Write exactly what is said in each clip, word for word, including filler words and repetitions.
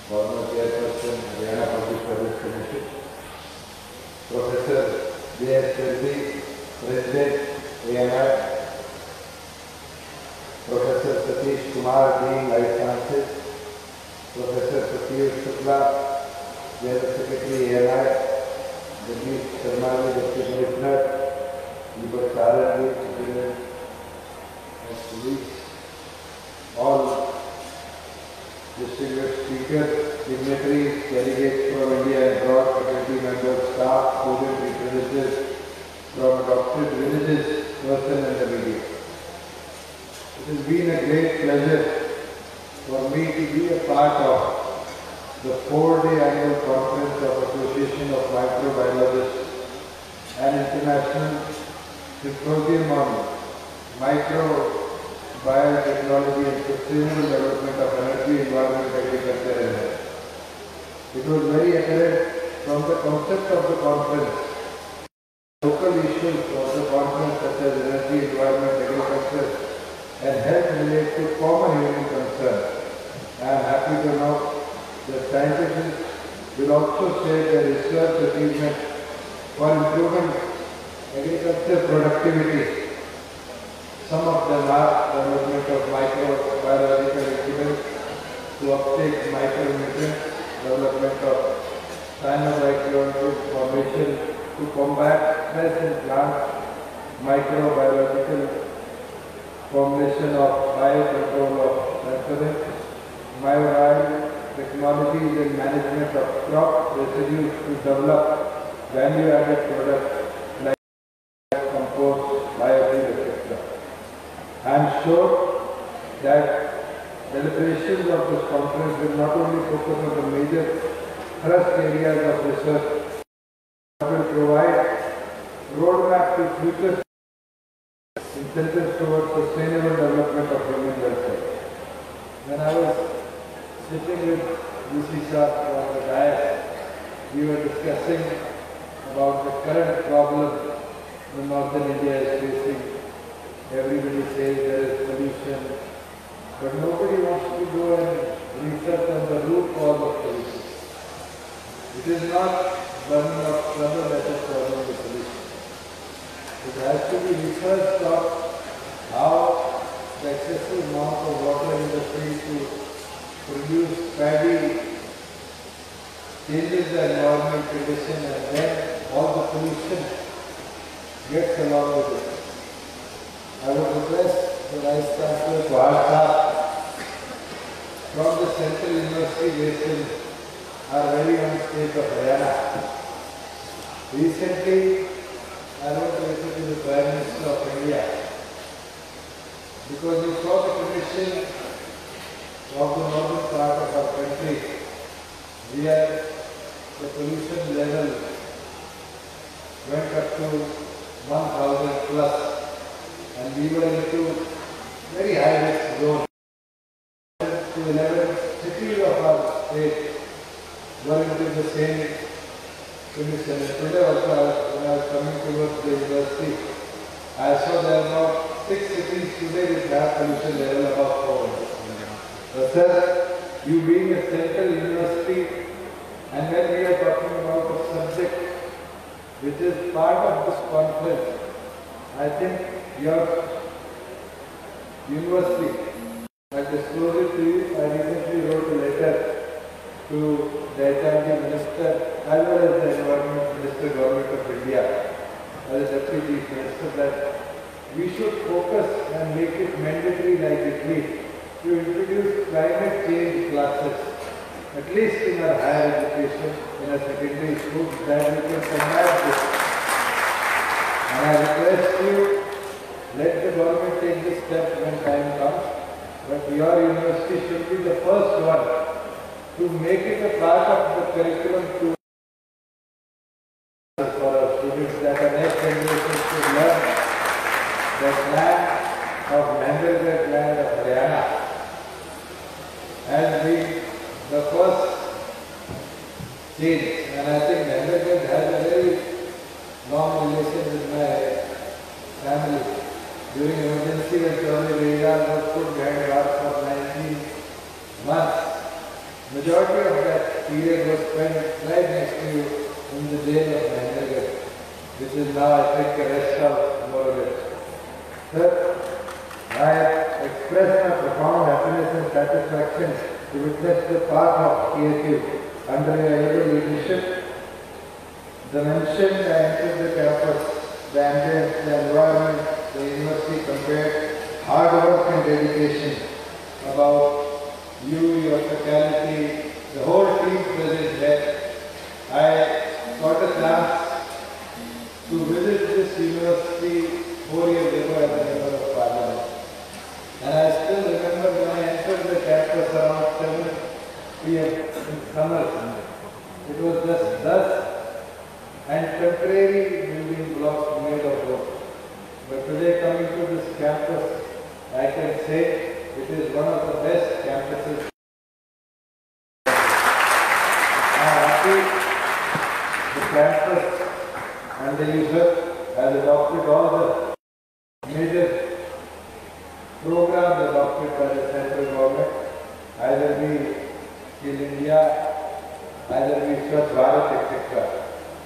former chairperson, Haryana Public Service Commission, Professor J S Reddy, President, A N I, Professor Satish Kumar, Dean, Life Sciences, Professor Satyush Shukla, General Secretary, A N I, Jagdish Sharma, Deputy Commissioner, Deepak Sarand, Superintendent of Police, all distinguished speakers, dignitaries, delegates from India and abroad, faculty members, staff, student representatives from adopted villages, person and the media. It has been a great pleasure for me to be a part of the four-day annual conference of Association of Microbiologists and International Symposium on Micro Biotechnology and Sustainable Development of Energy, Environment, Agriculture and Health. It was very apparent from the concept of the conference. Local issues of the conference such as energy, environment, agriculture and health relate to common human concern. I am happy to know that scientists will also share their research achievements for improving agriculture productivity. Some of them are development of microbiological instruments to uptake micronutrients, development of cyanobacterial formation to combat stress in plants, microbiological formulation of biocontrol of pathogens, myorile technologies and management of crop residues to develop value-added products like compost, biofeed, et cetera. I am sure that deliberations of this conference will not only focus on the major thrust areas of research, but will provide roadmap to future incentives towards sustainable development of human welfare. When I was sitting with U C Sir on the dais, we were discussing about the current problem that northern India is facing. Everybody says there is pollution, but nobody wants to go and research on the root cause of pollution. It is not burning of rubber that is causing the pollution. It has to be researched on how the excessive amount of water in the field to produce paddy changes the environment condition, and then all the pollution gets along with it. I would request the Vice Chancellor Pahar from the Central University based in our very own state of Haryana. Recently, I went to visit the Prime Minister of India because we saw the condition of the northern part of our country where the pollution level went up to one thousand plus. And we were into very high risk zone. To eleven cities of our state were into the same condition. And today also, when I was coming towards the university, I saw there are now six cities today which have pollution level above four hundred. But sir, you being a central university, and when we are talking about a subject which is part of this conference, I think your university, I disclose it to you. I recently wrote a letter to the H R D Minister as well as the Environment Minister, Government of India, as a Deputy Chief Minister, that we should focus and make it mandatory like Italy to introduce climate change classes, at least in our higher education, in our secondary schools, that we can combat this. And I request you, let the government take this step when time comes, but your university should be the first one to make it a part of the curriculum to for our students, that the next generation should learn the land of Nahendragarh, land of Haryana, has been the first change. And I think Nahendragarh has a very long relation with my family. During emergency, when Chaudhary Veeral was put behind bars for nineteen months, Majority of that period was spent right next to you in the jail of Mahendragarh, which is now, I think, a rest house, more or less. Sir, I express my profound happiness and satisfaction to witness the path of C S U under your able leadership. The mention I entered the campus, the ambience, the environment, the university compared hard work and dedication about you, your faculty, the whole team present there. I got a chance to visit this university four years ago as a member of Parliament. And I still remember when I entered the campus around seven p m in summer. It was just dust and temporary building blocks made of wood. But today, coming to this campus, I can say it is one of the best campuses. I am happy the campus and the user has adopted all the major programs adopted by the central government, either be Skill India, either be Swachh Bharat, et cetera.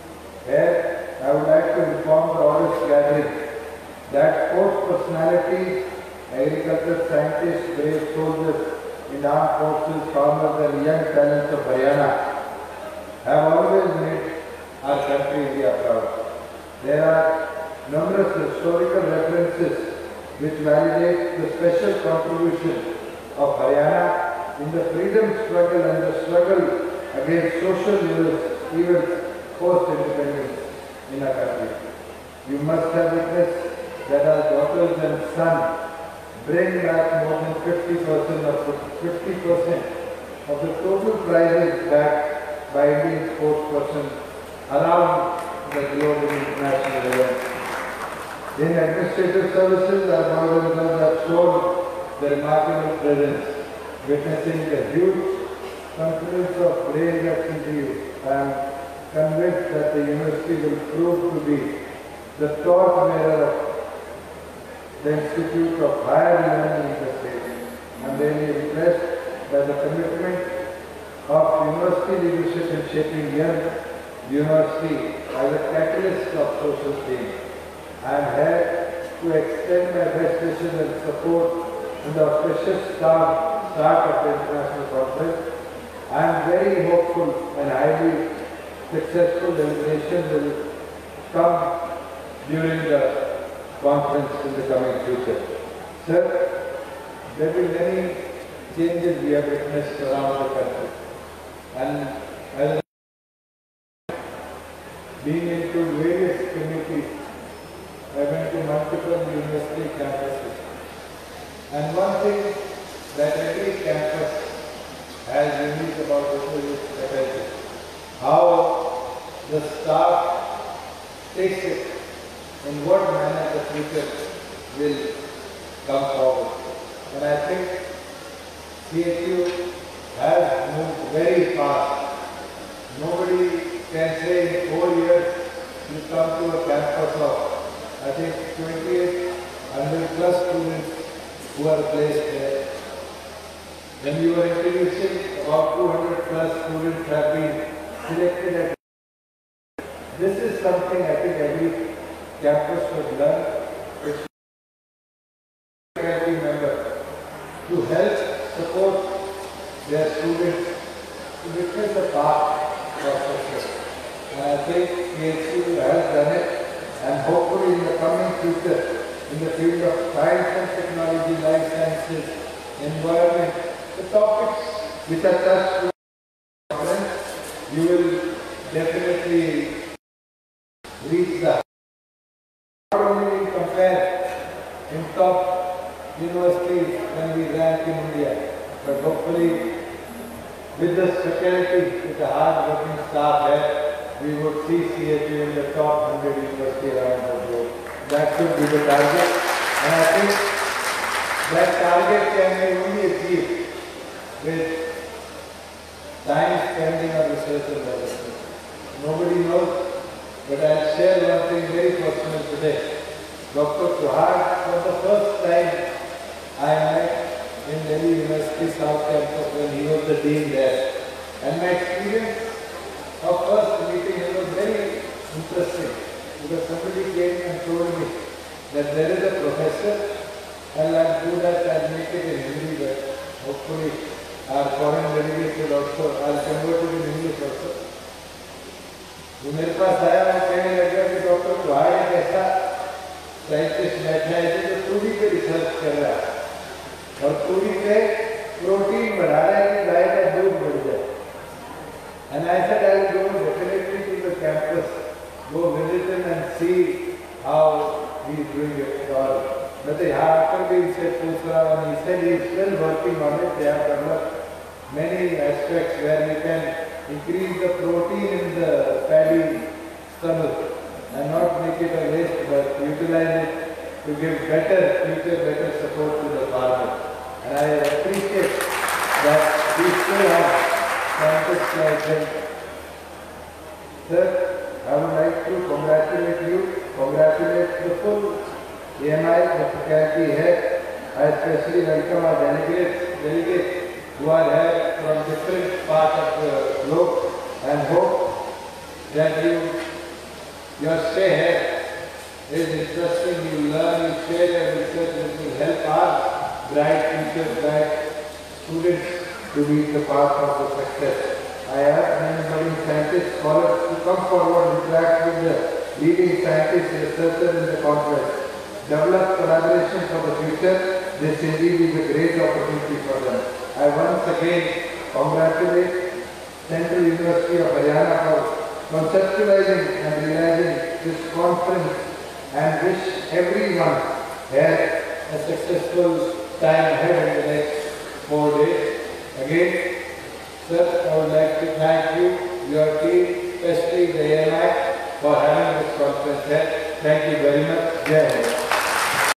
Here, I would like to inform the audience gathering that sports personalities, agriculture scientists, brave soldiers in armed forces, farmers and young talents of Haryana have always made our country India proud. There are numerous historical references which validate the special contribution of Haryana in the freedom struggle and the struggle against social evils post-independence in our country. You must have witnessed that our daughters and sons bring back more than fifty percent of fifty percent of the total prizes backed by Indian sports persons around the globe in international events. In administrative services, our mothers have shown the remarkable presence, witnessing the huge confidence of brain that's into you. I am convinced that the university will prove to be the torchbearer of the Institute of Higher Learning in the state. I am really impressed by the commitment of university leadership in shaping young university as a catalyst of social change. I am here to extend my best wishes and support in the auspicious start, start of the international conference. I am very hopeful and highly successful deliberations will come during the conference in the coming future. Sir, there will be many changes we have witnessed around the country. And as being into various committees, I went to multiple university campuses. And one thing that every campus has unique about it is its faculty. How the staff takes it, in what manner the future will come forward. And I think C S U has moved very fast. Nobody can say in four years you come to a campus of, I think, twenty-eight hundred plus students who are placed there. When you were introducing, about two hundred plus students have been selected at. This is something I think every campus should learn. It's faculty member to help support their students to witness the path of success. And I think C S U has done it, and hopefully in the coming future, in the field of science and technology, life sciences, environment, the topics which are touched to conference, you will definitely reach the. Not only we compare in top universities when we rank in India, but hopefully with the faculty, with the hard working staff there, we would see C S U in the top one hundred universities around the globe. That should be the target, and I think that target can be only achieved with time spending on research and development. Nobody knows, but I'll share one thing very personal today. Doctor Chauhan, for the first time I met, in Delhi University South Campus when he was the dean there. And my experience of first meeting him was very interesting because somebody came and told me that there is a professor, and I'll do that, I'll make it in Hindi, but hopefully our foreign delegates will also, I'll convert it in English also. वो मेरे पास आया और कहने लगा कि doctor तुम्हारा एक ऐसा साइंटिस्ट बैठा है जो तूड़ी पे रिसर्च कर रहा है और तूड़ी पे प्रोटीन बढ़ा रहा है कि गाय का दूध बढ़ जाए. And I said I will go definitely to the campus, go visit him and see how he is doing it. और मैं तो यहाँ आकर भी इनसे पूछ रहा हूँ and he said he is still working on it. They have developed many aspects where we can increase the protein in the paddy stubble and not make it a waste but utilize it to give better future, better support to the farmer. And I appreciate that we still have scientists like him. Sir, I would like to congratulate you, congratulate the full A M I, the faculty head. I especially welcome our delegates, delegates who are here from different parts of the globe and hope that you, your stay here is interesting, you learn, you share your research and will help our bright future, bright students to be the path of the success. I ask many budding scientists, scholars to come forward, interact with the leading scientists, researchers in the conference, develop collaboration for the future. This indeed is a great opportunity for them. I once again congratulate Central University of Haryana for conceptualizing and realizing this conference and wish everyone here a successful time ahead in the next four days. Again, sir, I would like to thank you, your team, especially the A M I, for having this conference here. Thank you very much. Jai Hind.